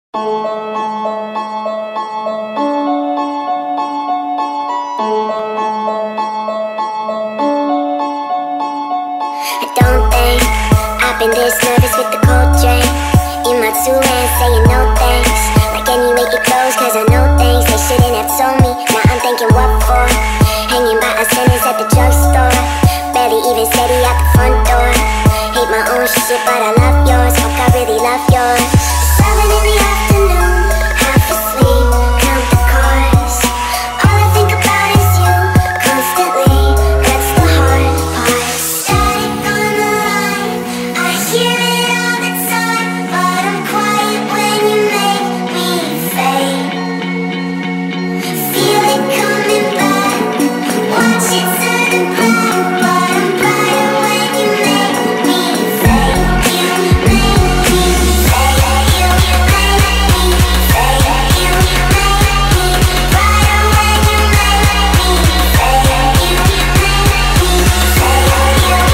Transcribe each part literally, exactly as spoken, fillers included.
Don't think I've been this nervous with the cold drink in my two hands, saying no thanks. Like anyway it goes, cause I know things they shouldn't have told me. Now I'm thinking what for? Hanging by a sentence at the drugstore, barely even steady out the front door. Hate my own shit, but I love yours. Fuck, I really love yours. Seven in the afternoon, half asleep, count the cars. All I think about is you, constantly. That's the hard part. Static on the line, I hear it all the time, but I'm quiet when you make me fade. Feel it coming back, watch it turn black, but I'm brighter when you make me fade. You make me fade. You make me fade. You make me brighter when you make me fade. You make me fade. You make me fade. You make me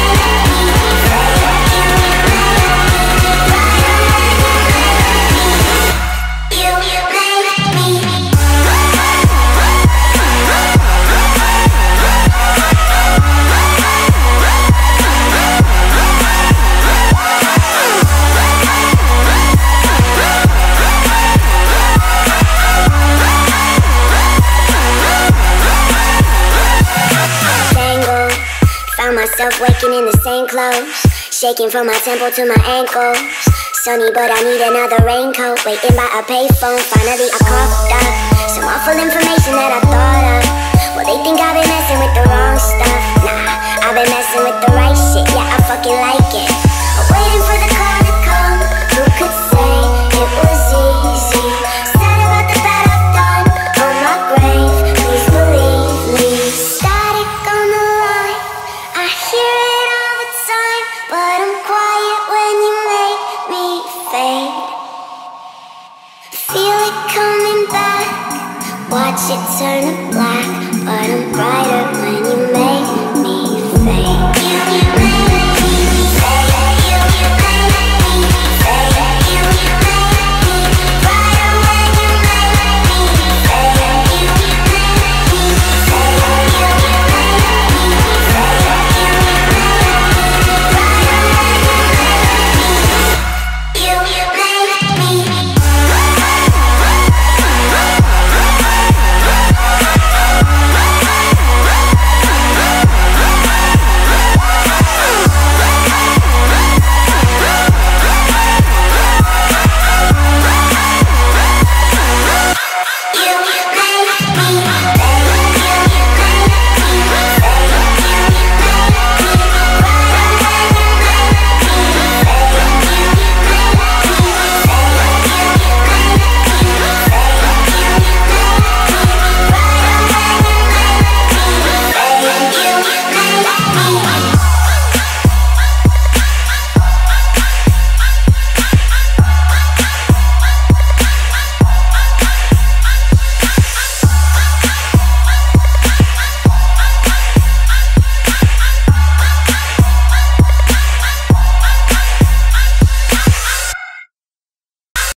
tangled. Found myself waking in the same clothes, shaking from my temple to my ankles. Sunny, but I need another raincoat. Waiting by a payphone, finally I coughed up some awful information that I thought of. Well, they think I've been messing with the wrong stuff. Nah, I've been messing with the right shit. Yeah, I fucking like it. I'm waiting for the call to come. Who could say it was easy? Sad about the bad I've done on my grave. Please believe me. Static on the line, I hear it all the time, but I'm quiet when you make me fade. Feel it coming back, watch it turn to black, but I'm brighter